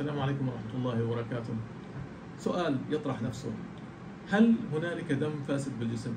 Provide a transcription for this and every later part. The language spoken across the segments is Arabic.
السلام عليكم ورحمة الله وبركاته. سؤال يطرح نفسه: هل هنالك دم فاسد بالجسم؟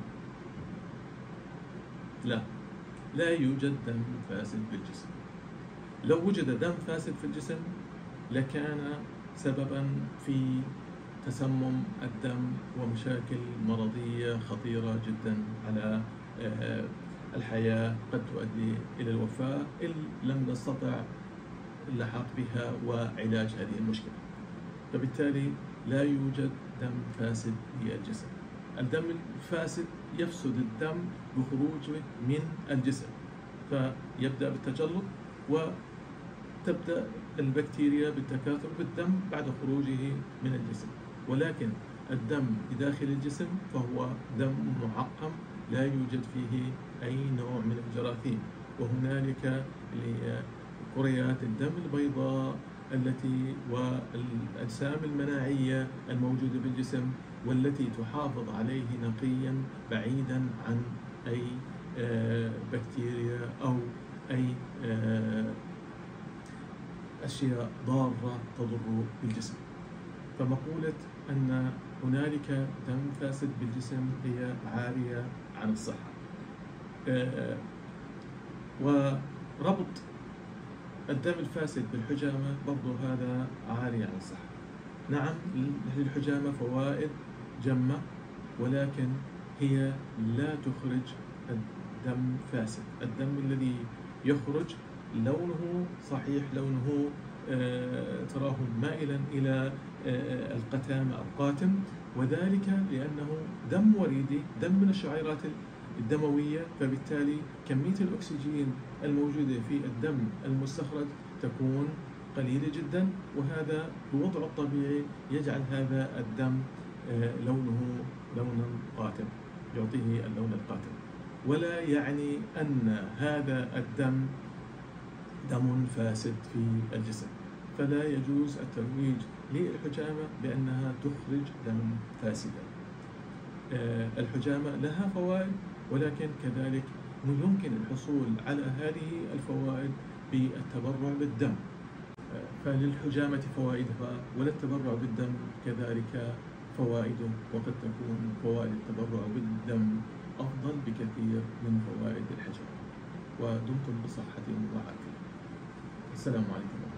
لا، لا يوجد دم فاسد بالجسم. لو وجد دم فاسد في الجسم لكان سببا في تسمم الدم ومشاكل مرضية خطيرة جدا على الحياة، قد تؤدي إلى الوفاة إن لم نستطع اللحاق بها وعلاج هذه المشكلة. فبالتالي لا يوجد دم فاسد في الجسم. الدم الفاسد يفسد الدم بخروجه من الجسم، فيبدأ بالتجلط وتبدأ البكتيريا بالتكاثر بالدم بعد خروجه من الجسم. ولكن الدم بداخل الجسم فهو دم معقم لا يوجد فيه أي نوع من الجراثيم، وهنالك كريات الدم البيضاء التي والأجسام المناعية الموجودة بالجسم والتي تحافظ عليه نقيا بعيدا عن أي بكتيريا أو أي أشياء ضارة تضر بالجسم. فمقولة أن هنالك دم فاسد بالجسم هي عارية عن الصحة. وربط الدم الفاسد بالحجامة برضو هذا عاري عن الصحة. نعم، للحجامة فوائد جمة، ولكن هي لا تخرج الدم فاسد. الدم الذي يخرج لونه صحيح، لونه تراه مائلا إلى القتامة أو قاتم، وذلك لأنه دم وريدي، دم من الشعيرات الدموية، فبالتالي كمية الأكسجين الموجودة في الدم المستخرج تكون قليلة جدا، وهذا بوضعه الطبيعي يجعل هذا الدم لونه لونا قاتم، يعطيه اللون القاتم، ولا يعني أن هذا الدم دم فاسد في الجسم. فلا يجوز الترويج للحجامة بأنها تخرج دم فاسدا. الحجامة لها فوائد، ولكن كذلك يمكن الحصول على هذه الفوائد بالتبرع بالدم. فللحجامة فوائدها وللتبرع بالدم كذلك فوائده، وقد تكون فوائد التبرع بالدم أفضل بكثير من فوائد الحجامة. ودمتم بصحة وعافية. السلام عليكم.